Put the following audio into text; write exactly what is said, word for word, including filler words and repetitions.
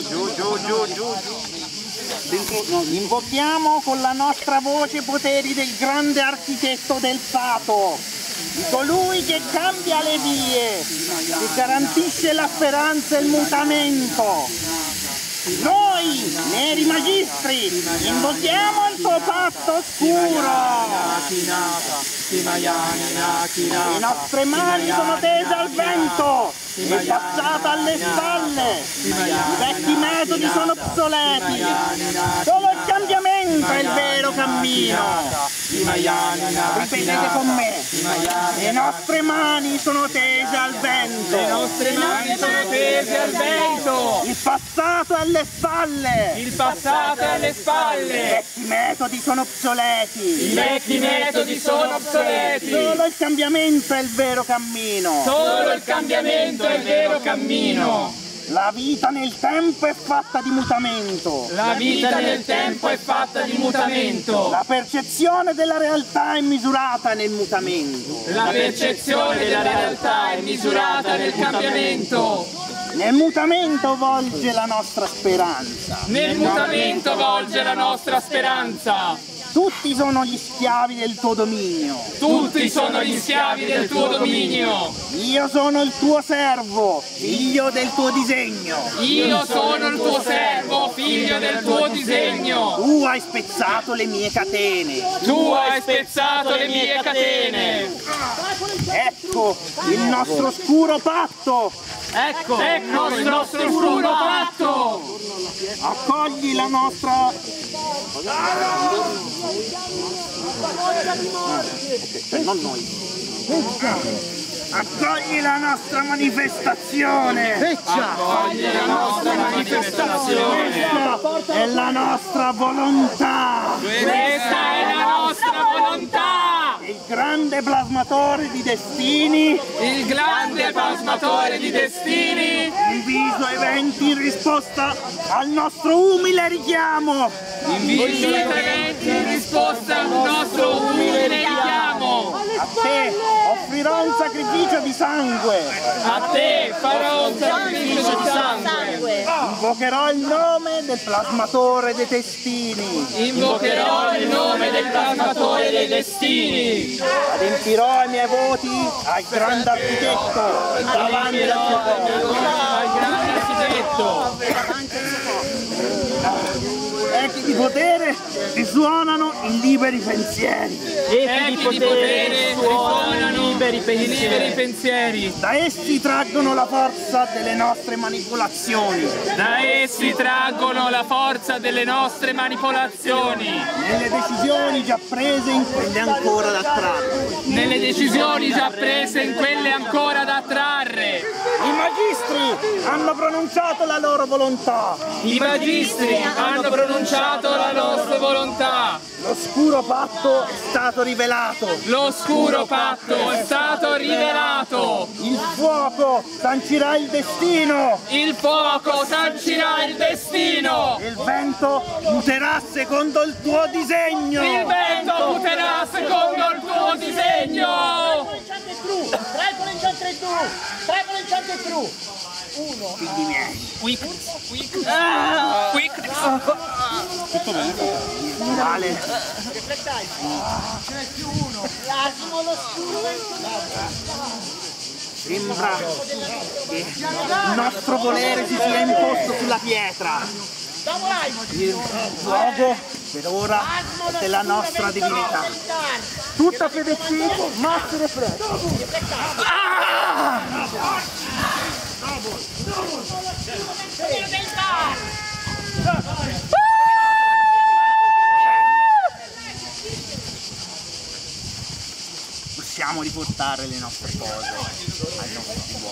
Giù, giù, giù, giù. Invochiamo con la nostra voce i poteri del grande architetto del fato, di colui che cambia le vie, che garantisce la speranza e il mutamento. Noi, neri magistri, invochiamo il tuo patto oscuro. Le nostre mani sono tese al vento, il passato alle spalle, i vecchi metodi sono obsoleti, solo il cambiamento è il vero cammino. Ripetete con me, le nostre mani sono tese al vento, le nostre mani sono tese al vento, il passato è alle spalle, il passato è alle spalle, i vecchi metodi sono obsoleti, i vecchi metodi sono obsoleti, solo il cambiamento è il vero cammino, solo il cambiamento è il vero cammino. La vita nel tempo è fatta di mutamento. La vita nel tempo è fatta di mutamento. La percezione della realtà è misurata nel mutamento. La percezione della realtà è misurata nel cambiamento. Nel mutamento volge la nostra speranza. Nel mutamento volge la nostra speranza. Tutti sono gli schiavi del tuo dominio. Tutti sono gli schiavi del tuo dominio. Io sono il tuo servo, figlio del tuo disegno. Io sono il tuo servo, figlio del tuo disegno. Tu hai spezzato le mie catene. Tu hai spezzato le mie catene. Ecco il nostro oscuro patto. Ecco, ecco il nostro oscuro patto. Accogli la nostra... Eh, non noi. Accogli la nostra manifestazione. Accogli la nostra manifestazione. Questa è la nostra volontà. Questa è la nostra volontà. Il grande plasmatore di destini. Il grande plasmatore di destini. Inviso eventi in risposta al nostro umile richiamo. Inviso eventi in risposta al nostro umile richiamo. A te offrirò un sacrificio di sangue. A te farò un sacrificio di sangue. Invocherò il nome del plasmatore dei destini. Invocherò il nome del plasmatore dei destini. Adempirò i miei voti al grande architetto davanti al suo popolo. Al grande architetto. Echi di potere risuonano i liberi pensieri. Echi di potere risuonano i liberi pensieri. Da essi traggono la forza delle nostre manipolazioni. Da essi traggono la forza delle nostre manipolazioni. Nelle decisioni già prese in quelle ancora da trarre. Nelle decisioni già prese in quelle ancora da trarre. I magistri hanno pronunciato la loro volontà. I magistri hanno pronunciato la nostra volontà. L'oscuro patto è stato rivelato. L'oscuro patto è stato rivelato. Il fuoco sancirà il destino. Il fuoco sancirà il destino. Il vento muterà secondo il tuo disegno. Il vento muterà secondo il tuo disegno. Trepolo in centro e tu! Trepolo in centro e tu! Uno! Figli miei. Quick, quick, ah, quick. Tutto bene? Vale. Riflettai! Ce n'è più uno! L'asimo l'oscuro! Sembra che il nostro volere si sia imposto sulla pietra. Il luogo per ora è della nostra divinità. Tutta fedezia, massimo e freddo. Ah! Possiamo riportare le nostre cose al nostro